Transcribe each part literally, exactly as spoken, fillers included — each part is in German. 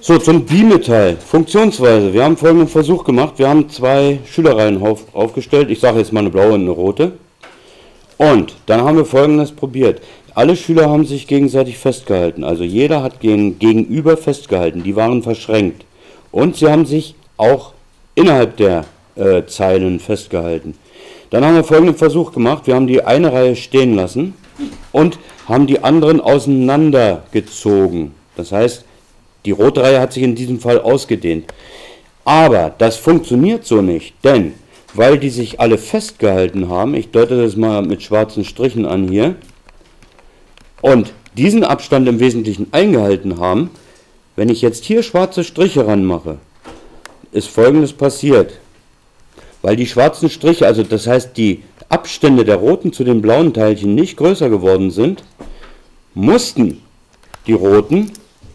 So, zum Bimetall. Funktionsweise. Wir haben folgenden Versuch gemacht. Wir haben zwei Schülerreihen auf, aufgestellt. Ich sage jetzt mal eine blaue und eine rote. Und dann haben wir folgendes probiert. Alle Schüler haben sich gegenseitig festgehalten. Also jeder hat gegen, gegenüber festgehalten. Die waren verschränkt. Und sie haben sich auch innerhalb der äh, Zeilen festgehalten. Dann haben wir folgenden Versuch gemacht. Wir haben die eine Reihe stehen lassen und haben die anderen auseinandergezogen. Das heißt, die rote Reihe hat sich in diesem Fall ausgedehnt. Aber das funktioniert so nicht, denn weil die sich alle festgehalten haben, ich deute das mal mit schwarzen Strichen an hier, und diesen Abstand im Wesentlichen eingehalten haben, wenn ich jetzt hier schwarze Striche ranmache, ist Folgendes passiert. Weil die schwarzen Striche, also das heißt die Abstände der roten zu den blauen Teilchen nicht größer geworden sind, mussten die roten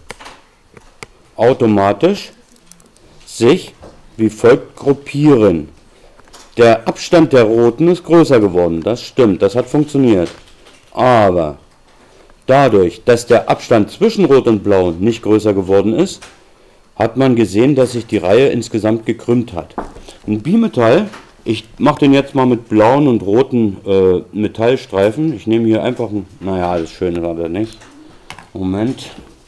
automatisch sich wie folgt gruppieren. Der Abstand der roten ist größer geworden, das stimmt, das hat funktioniert. Aber dadurch, dass der Abstand zwischen Rot und Blau nicht größer geworden ist, hat man gesehen, dass sich die Reihe insgesamt gekrümmt hat. Ein Bimetall, ich mache den jetzt mal mit blauen und roten äh, Metallstreifen. Ich nehme hier einfach ein, naja, das Schöne war da nicht. Moment.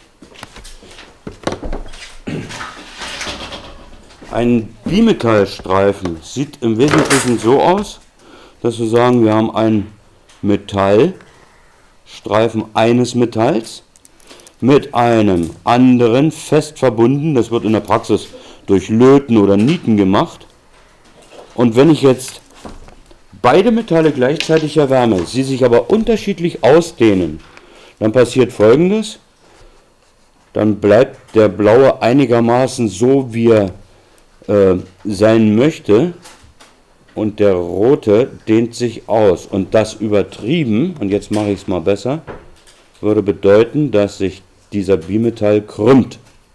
Ein Bimetallstreifen sieht im Wesentlichen so aus, dass wir sagen, wir haben einen Metallstreifen eines Metalls mit einem anderen fest verbunden. Das wird in der Praxis durch Löten oder Nieten gemacht. Und wenn ich jetzt beide Metalle gleichzeitig erwärme, sie sich aber unterschiedlich ausdehnen, dann passiert Folgendes. Dann bleibt der blaue einigermaßen so, wie er äh, sein möchte, und der rote dehnt sich aus. Und das übertrieben, und jetzt mache ich es mal besser, würde bedeuten, dass sich dieser Bimetall krümmt.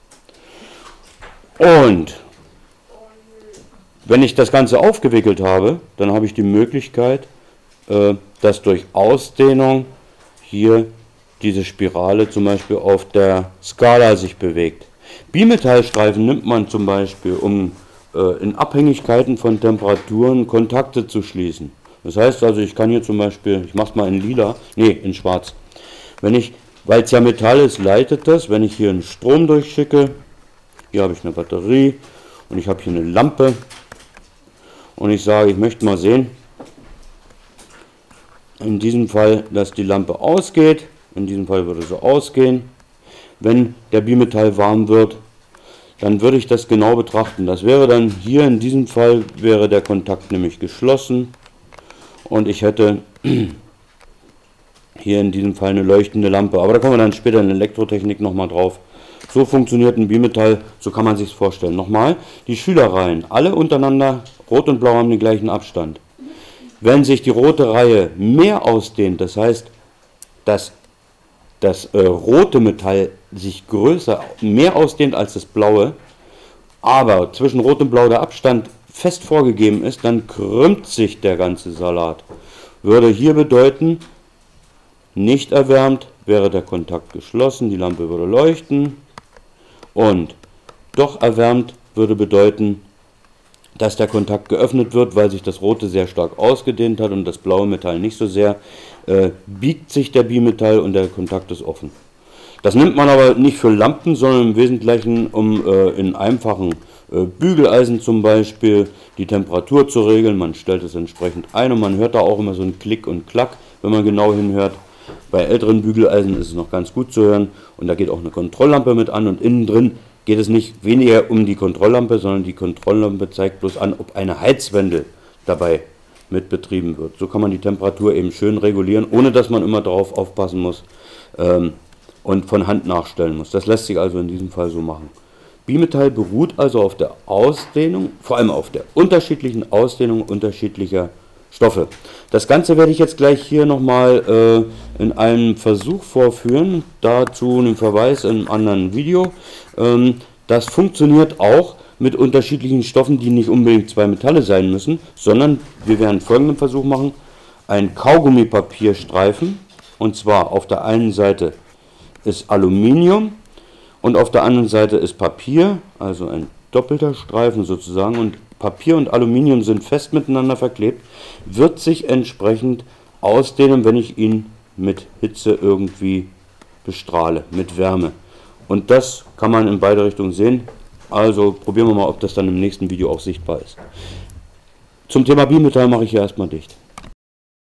Und wenn ich das Ganze aufgewickelt habe, dann habe ich die Möglichkeit, äh, dass durch Ausdehnung hier diese Spirale zum Beispiel auf der Skala sich bewegt. Bimetallstreifen nimmt man zum Beispiel, um äh, in Abhängigkeiten von Temperaturen Kontakte zu schließen. Das heißt also, ich kann hier zum Beispiel, ich mache es mal in lila, nee, in schwarz. Wenn ich, weil es ja Metall ist, leitet das, wenn ich hier einen Strom durchschicke, hier habe ich eine Batterie und ich habe hier eine Lampe und ich sage, ich möchte mal sehen, in diesem Fall, dass die Lampe ausgeht, in diesem Fall würde sie ausgehen. Wenn der Bimetall warm wird, dann würde ich das genau betrachten. Das wäre dann hier in diesem Fall, wäre der Kontakt nämlich geschlossen und ich hätte hier in diesem Fall eine leuchtende Lampe. Aber da kommen wir dann später in der Elektrotechnik nochmal drauf. So funktioniert ein Bimetall, so kann man sich es vorstellen. Nochmal, die Schülerreihen, alle untereinander, Rot und Blau haben den gleichen Abstand. Wenn sich die rote Reihe mehr ausdehnt, das heißt, dass das äh, rote Metall sich größer, mehr ausdehnt als das blaue, aber zwischen Rot und Blau der Abstand fest vorgegeben ist, dann krümmt sich der ganze Salat. Würde hier bedeuten, nicht erwärmt, wäre der Kontakt geschlossen, die Lampe würde leuchten, und doch erwärmt würde bedeuten, dass der Kontakt geöffnet wird, weil sich das rote sehr stark ausgedehnt hat und das blaue Metall nicht so sehr, äh, biegt sich der Bimetall und der Kontakt ist offen. Das nimmt man aber nicht für Lampen, sondern im Wesentlichen, um äh, in einfachen äh, Bügeleisen zum Beispiel die Temperatur zu regeln. Man stellt es entsprechend ein und man hört da auch immer so einen Klick und Klack, wenn man genau hinhört. Bei älteren Bügeleisen ist es noch ganz gut zu hören und da geht auch eine Kontrolllampe mit an und innen drin geht es nicht weniger um die Kontrolllampe, sondern die Kontrolllampe zeigt bloß an, ob eine Heizwendel dabei mit betrieben wird. So kann man die Temperatur eben schön regulieren, ohne dass man immer darauf aufpassen muss ähm, und von Hand nachstellen muss. Das lässt sich also in diesem Fall so machen. Bimetall beruht also auf der Ausdehnung, vor allem auf der unterschiedlichen Ausdehnung unterschiedlicher Stoffe. Das Ganze werde ich jetzt gleich hier nochmal äh, in einem Versuch vorführen, dazu einen Verweis in einem anderen Video. Ähm, das funktioniert auch mit unterschiedlichen Stoffen, die nicht unbedingt zwei Metalle sein müssen, sondern wir werden folgenden Versuch machen: ein Kaugummipapierstreifen, und zwar auf der einen Seite ist Aluminium und auf der anderen Seite ist Papier, also ein doppelter Streifen sozusagen, und Papier und Aluminium sind fest miteinander verklebt, wird sich entsprechend ausdehnen, wenn ich ihn mit Hitze irgendwie bestrahle, mit Wärme. Und das kann man in beide Richtungen sehen. Also probieren wir mal, ob das dann im nächsten Video auch sichtbar ist. Zum Thema Bimetall mache ich hier erstmal dicht.